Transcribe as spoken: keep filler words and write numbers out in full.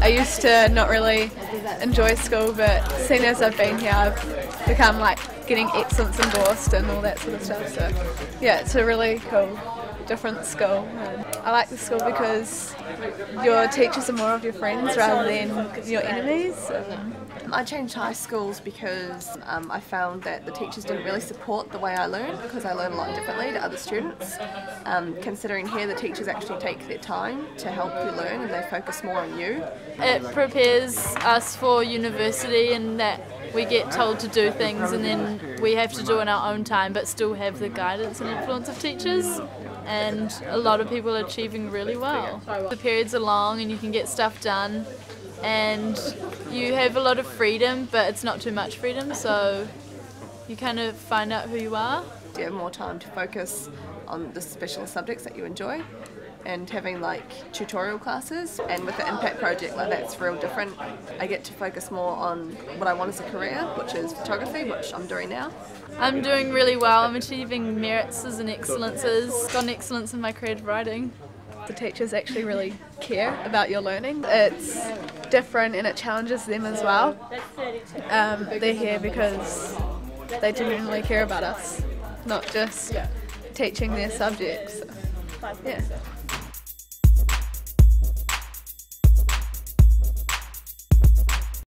I used to not really enjoy school, but seeing as I've been here, I've become like getting excellence endorsed and all that sort of stuff. So yeah, it's a really cool, different school. And I like the school because your teachers are more of your friends rather than your enemies. Um, I changed high schools because um, I found that the teachers didn't really support the way I learned, because I learn a lot differently to other students. Um, considering here the teachers actually take their time to help you learn and they focus more on you. It prepares us for university in that we get told to do things and then we have to do in our own time but still have the guidance and influence of teachers, and a lot of people are achieving really well. The periods are long and you can get stuff done, and you have a lot of freedom, but it's not too much freedom, so you kind of find out who you are. You have more time to focus on the specialist subjects that you enjoy, and having like tutorial classes, and with the impact project, like that's real different. I get to focus more on what I want as a career, which is photography, which I'm doing now. I'm doing really well. I'm achieving merits and excellences. Got an excellence in my creative writing. The teachers actually really care about your learning. It's different and it challenges them as well. Um, they're here because they genuinely care about us, not just teaching their subjects. So, yeah.